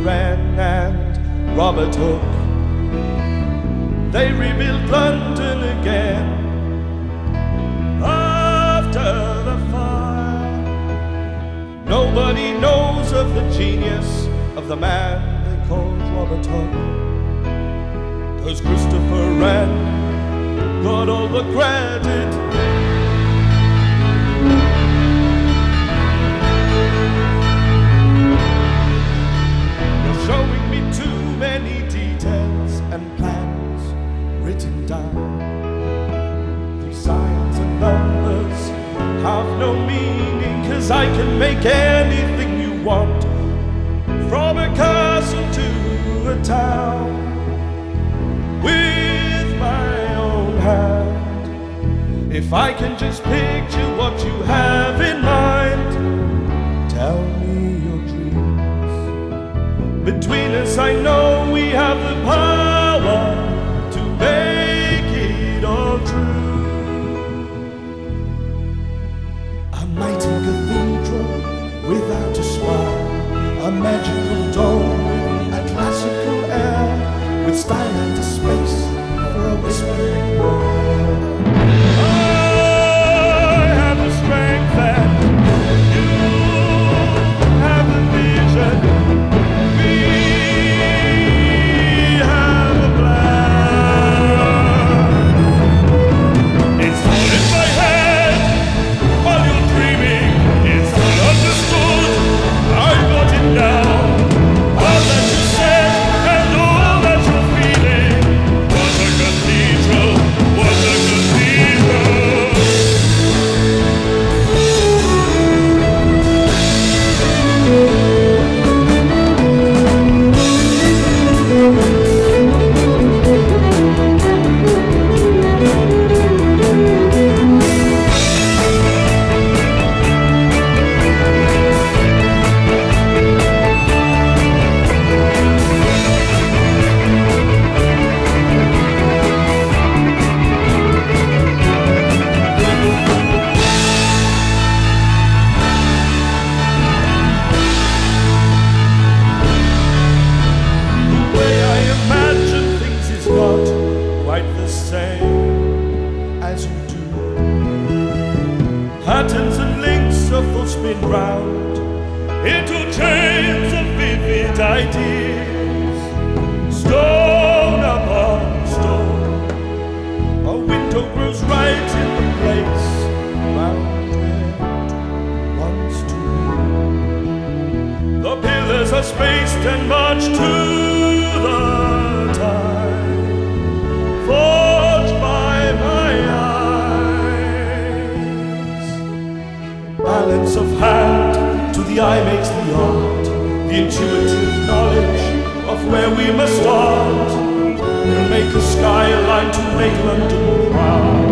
Wren and Robert Hooke. They rebuilt London again after the fire. Nobody knows of the genius of the man they called Robert Hooke, 'cause Christopher Wren got all the credit. You're showing me too many details and plans written down. These signs and numbers have no meaning, 'cause I can make anything you want, from a castle to a town, with my own hand. If I can just picture what you have in mind, tell me your dreams. Between us I know we have the power to make it all true. A mighty cathedral without a spire, a magical dome with a classical air, with style and a space for a whispering word. I have the strength and you have the vision. We have a plan. It's all in my head while you're dreaming. It's all understood. I've got it now. All that you said and all that you're feeling. What a cathedral, what a cathedral. Patterns and links of thoughts spin round into chains of vivid ideas. Stone upon stone, a window grows right in the place round where it wants to be. The pillars are spaced and marched to the time, forged by my eyes. Balance of hand to the eye makes the art, the intuitive knowledge of where we must start. We'll make a skyline to make London proud.